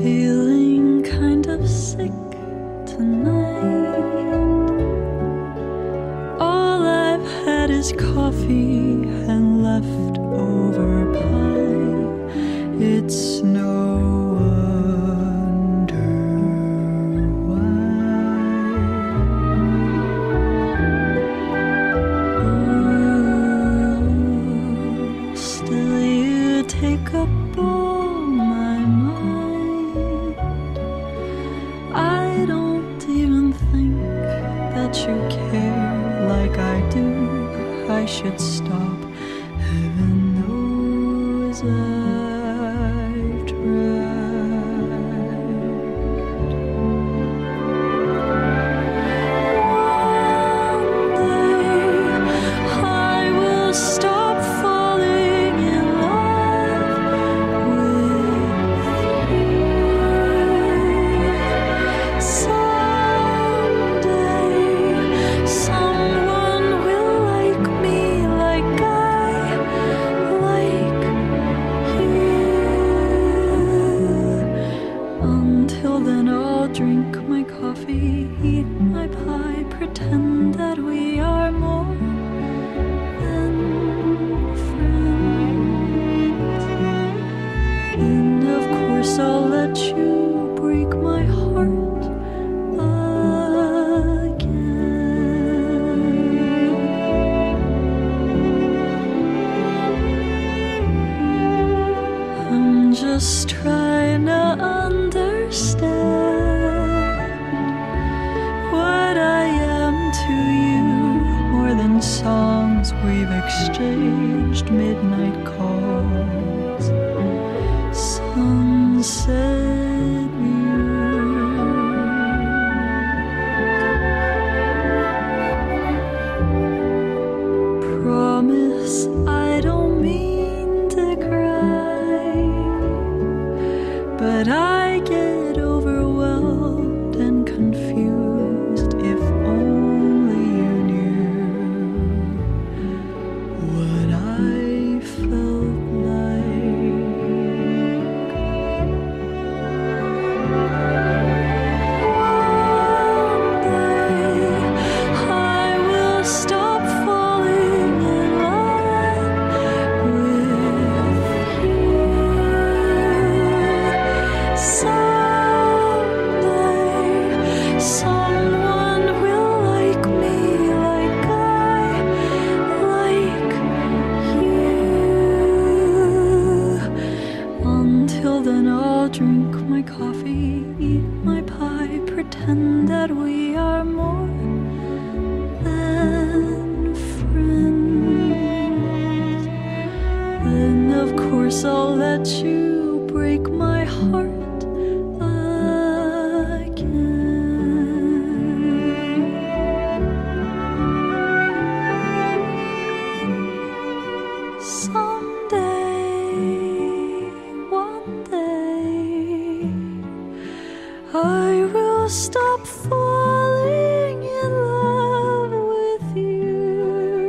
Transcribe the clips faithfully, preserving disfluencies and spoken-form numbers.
feeling kind of sick tonight. All I've had is coffee and leftover pie. It's no wonder why. Ooh, still you take up all my mind. I don't even think that you care like I do. I should stop. Heaven knows I've tried. One day I will stop falling in love with you. Someday someone will like me like I like you. Until then I'll drink my coffee, eat my pie, pretend that we are more than friends. And of course I'll let you break my heart again. I'm just trying to understand what I am to you, more than songs we've exchanged, midnight calls, sunset views. Promise I don't mean to cry, but I get overwhelmed and confused. If only you knew what I felt like. One day I will stop falling in love with you. Someday someone will like me like I like you. Until then I'll drink my coffee, eat my pie, pretend that we are more than friends. Then of course I'll let you break my heart again. Someday, one day, I will stop falling in love with you.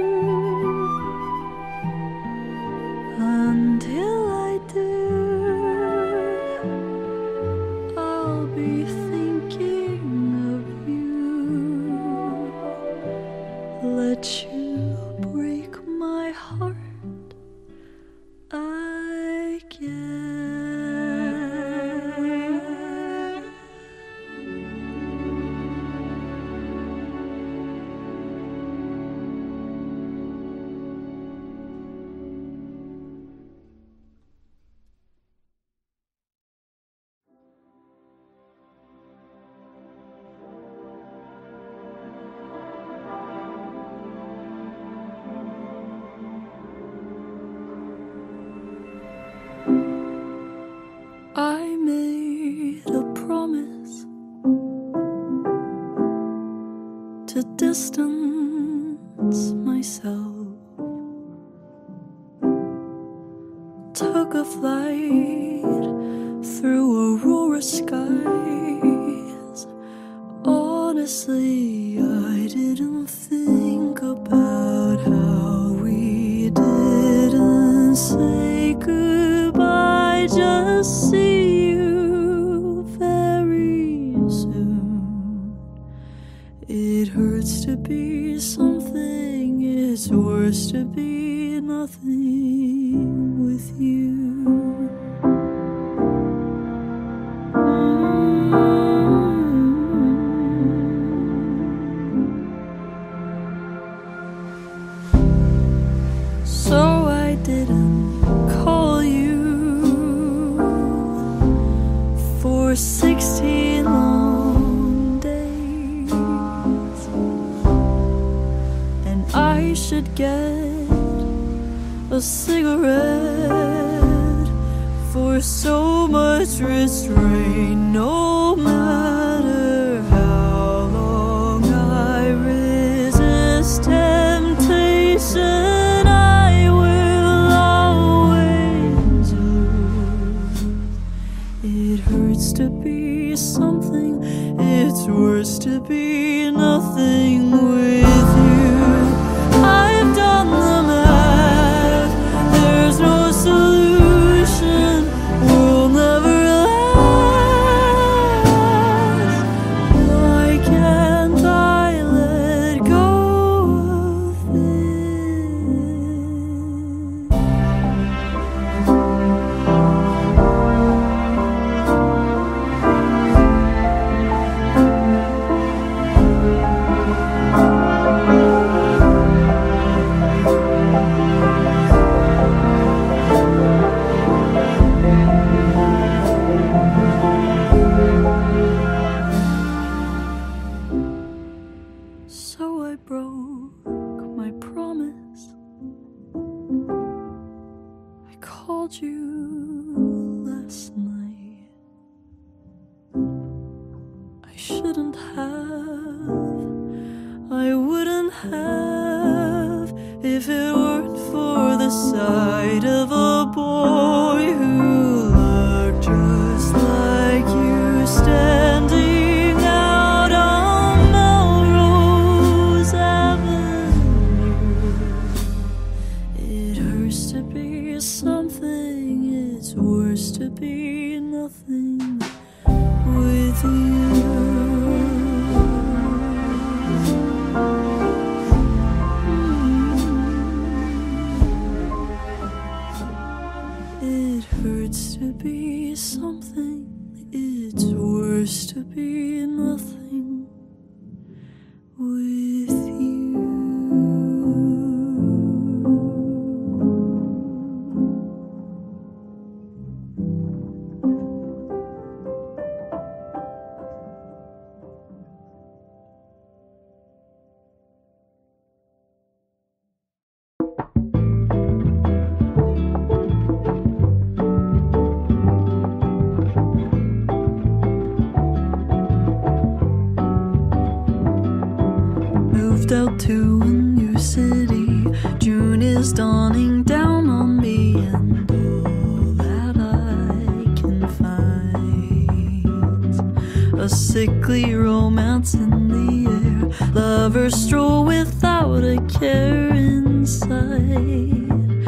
Until I do, I'll be thinking of you. Let you break my heart again. I made a promise to distance myself. Took a flight through aurora skies. Honestly, I didn't think about how we didn't say goodbye. Just see you hurts to be something, it's worse to be nothing with you. So I didn't call you for sixteen long days, and I should get a cigarette for so much restraint. No matter how long I resist temptation, I will always lose. It hurts to be something, it's worse to be nothing with you. I've done the math, there's no solution, we'll never last. Why can't I let go of So I broke my promise. I called you last night. I shouldn't have, I wouldn't have, if it weren't for the sight of a boy who looked just like you standing out on Melrose Avenue. It hurts to be something, it's worse to be nothing with you. It hurts to be something, it's worse to be nothing with you. Moved out to a new city, June is dawning down on me, and all that I can find, a sickly romance in the air, lovers stroll without a care in sight.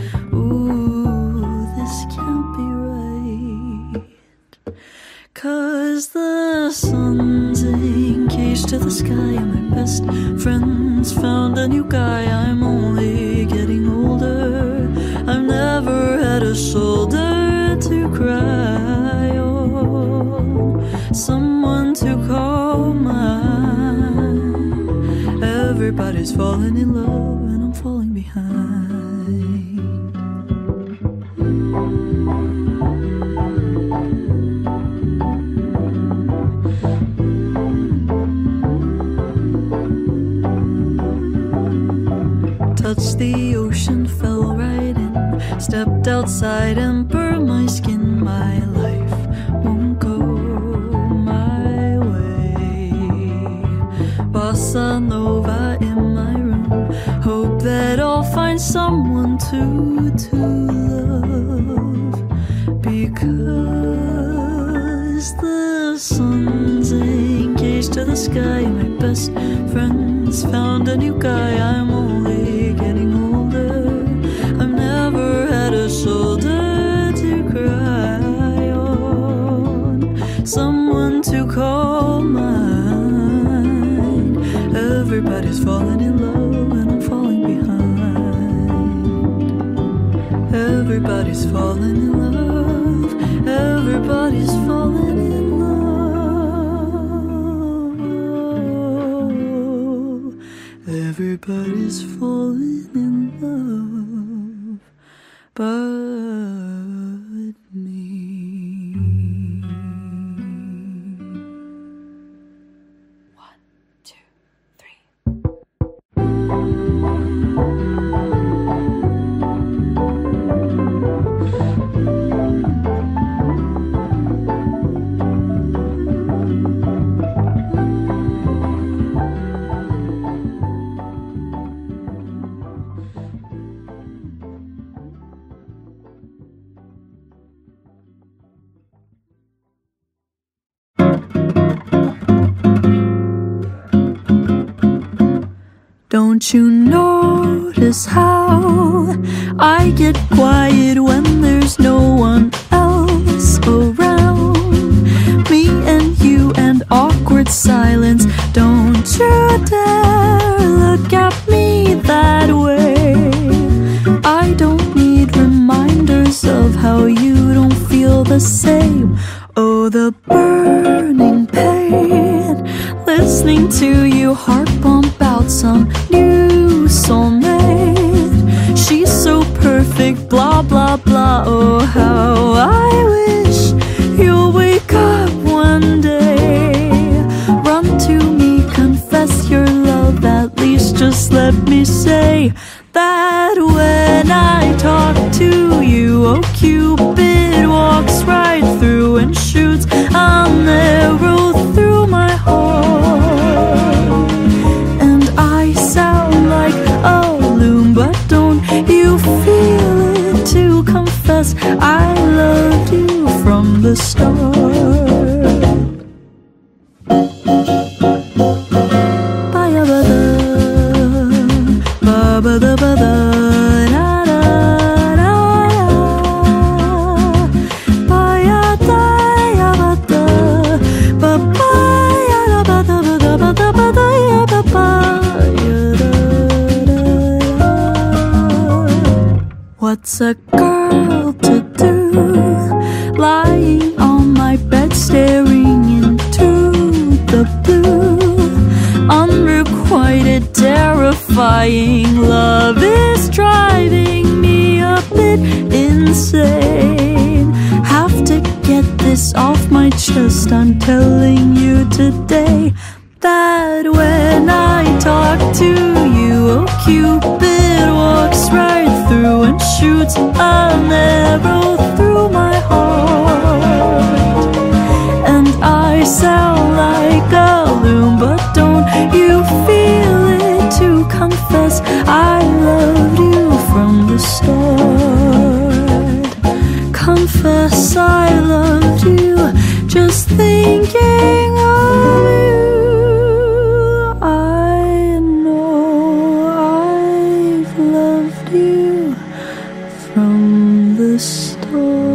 Ooh, this can't be right, 'cause the sun's engaged to the sky, and my best friend's found a new guy. I'm only getting older, I've never had a shoulder to cry on, someone to call mine. Everybody's falling in love and I'm falling behind. Touched the ocean, fell right in, stepped outside and burned my skin. My life won't go my way. Bossa Nova in my room, hope that I'll find someone to, to love, because the sun's engaged to the sky. My best friend's found a new guy. I'm only getting older, I've never had a shoulder to cry on, someone to call mine. Every Everybody's falling in love and I'm falling behind. Everybody's falling in love. Everybody's falling in love. Everybody's falling in love but me. One, two, three. Don't you notice how I get quiet when there's no one else around? Me and you and awkward silence. Don't you dare look at me that way. I don't need reminders of how you don't feel the same. Oh, the burning pain, listening to you heart bump out some new soulmate. She's so perfect, blah blah blah. Oh, how I wish you'll wake up one day. Run to me, confess your love. At least just let me say that when I talk to you, oh, Cupid walks right through and shoots an arrow through my heart. And I sound like a loon, but don't you feel it to confess I loved you from the start. What's a girl to do, lying on my bed staring into the blue? Unrequited, terrifying love is driving me a bit insane. Have to get this off my chest. I'm telling you today that when I talk to you, oh, Cupid walks right through and shoots an arrow through my heart. And I sound like a loon, but don't you feel it to confess I loved you from the start. Confess I loved you, just thinking of you. I know I've loved you from the start.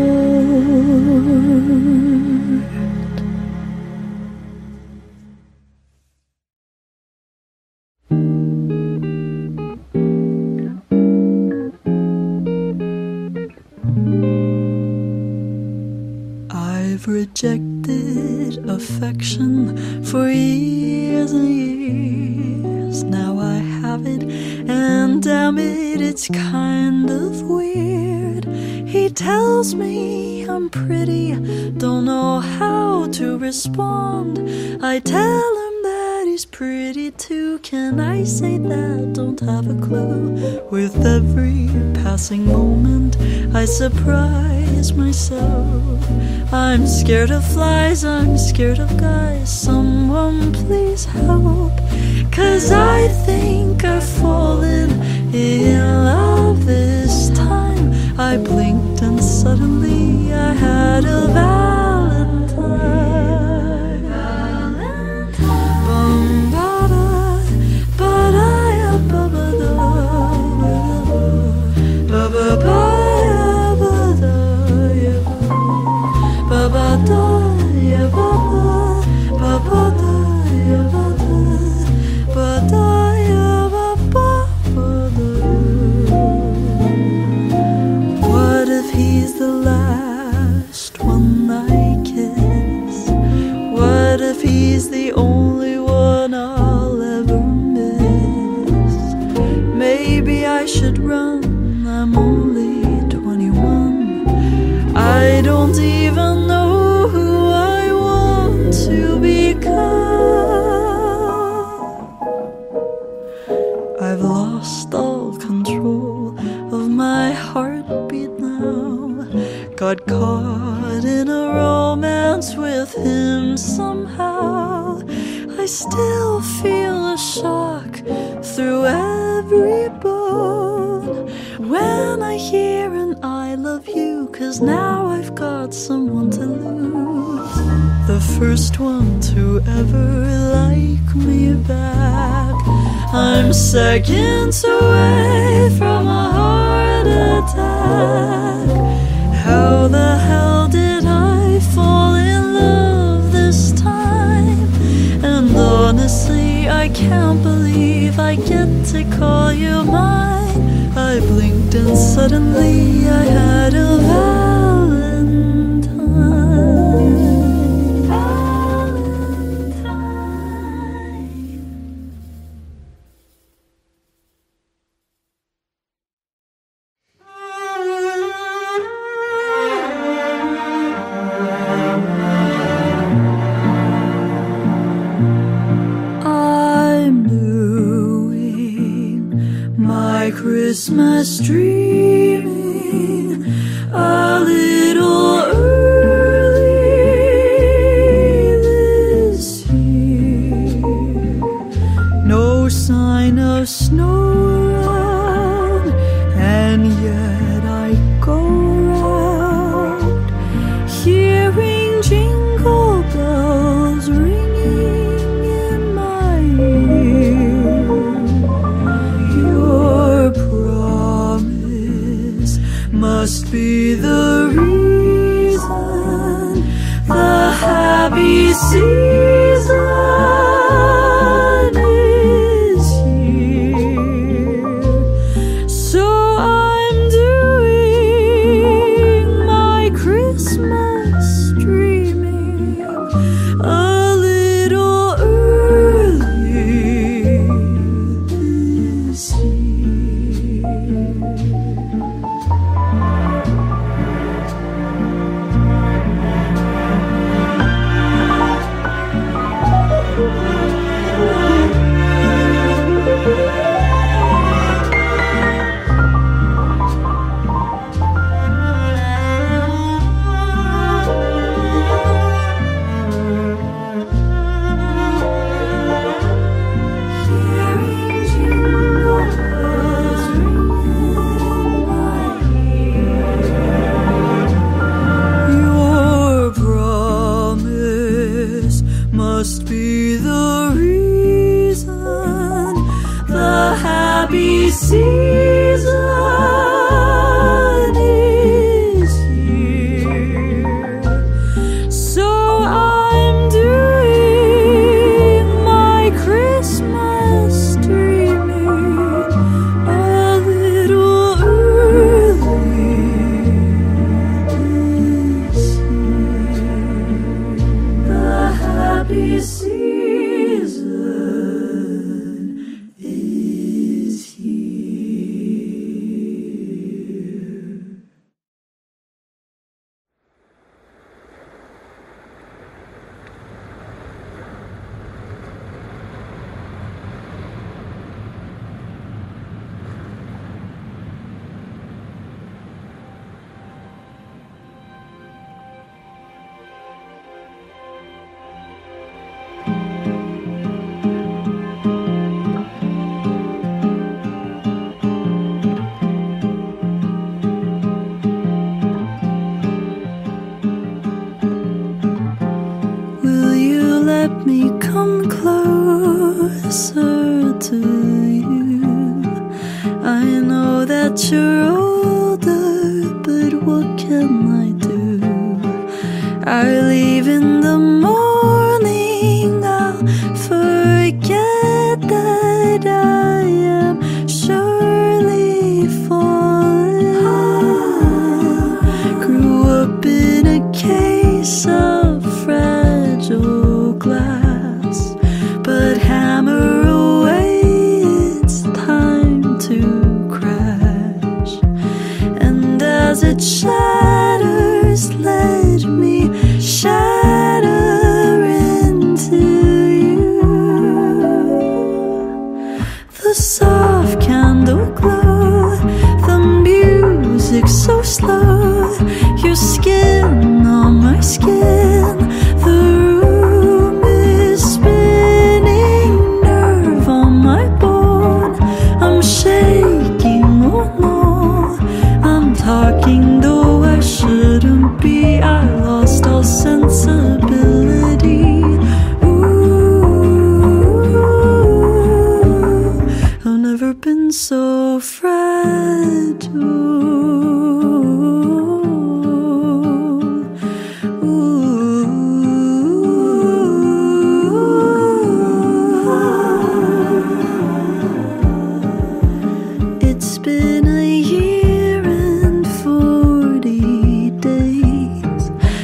I've rejected affection for years and years. Now I have it, and damn it, it's kind of weird. He tells me I'm pretty, don't know how to respond. I tell him that he's pretty too. Can I say that? Don't have a clue. With every passing moment, I surprise myself. I'm scared of flies, I'm scared of guys. Someone please help, 'cause I think I've fallen in love this time. I blinked and suddenly I had a valentine. Bum ba da, ba da ya ba ba da, ba ba ba ya ba da ya ba ba da ya ba ba ba ba da ya ba da ba don't even know who I want to become. I've lost all control of my heartbeat now. Got caught in a romance with him somehow. I still feel a shock through every bone when I hear an I love you, 'cause now I've got someone to lose. The first one to ever like me back. I'm seconds away from a heart attack. How the hell did I fall in love this time? And honestly, I can't believe I get to call you mine. I blinked and suddenly I had a Valentine. Valentine. I'm doing my Christmas dreaming a little early this year. No sign of snow around, and yet I go round hearing jingle bells ringing in my ear. Your promise must be the reason the happy season is here. So I'm doing my Christmas dreaming a little early this year. Your promise must be the reason the happy season is here. So I'm doing my Christmas dreaming a little early this year. The happy season is here. Will you let me come closer to you? I know that you're older, but what can I do? I leave in the morning, I'll forget that I am surely falling. Grew up in a case of fragile glass, but hammer away, it's time to crash. And as it shatters, let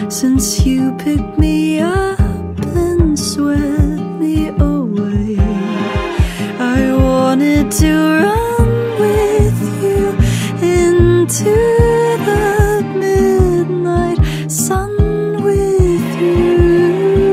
since you picked me up and swept me away. I wanted to run with you into the midnight sun with you.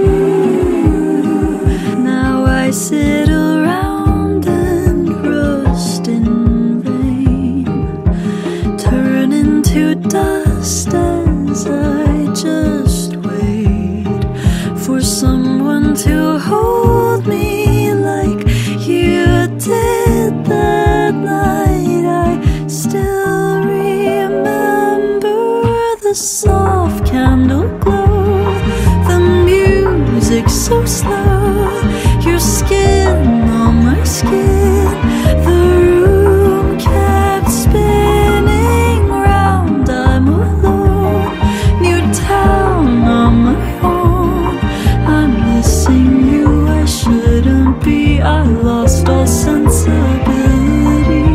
Now I sit around and rust in vain, turn into dust as I just wait for someone to hold me like you did that night. I still remember the soft candle glow, the music so slow, your skin on my skin. The room kept spinning round. I'm alone, new town on my own. I'm missing you, I shouldn't be. I lost all sensibility.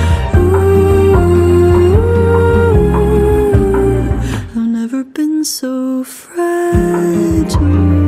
Ooh, I've never been so fragile.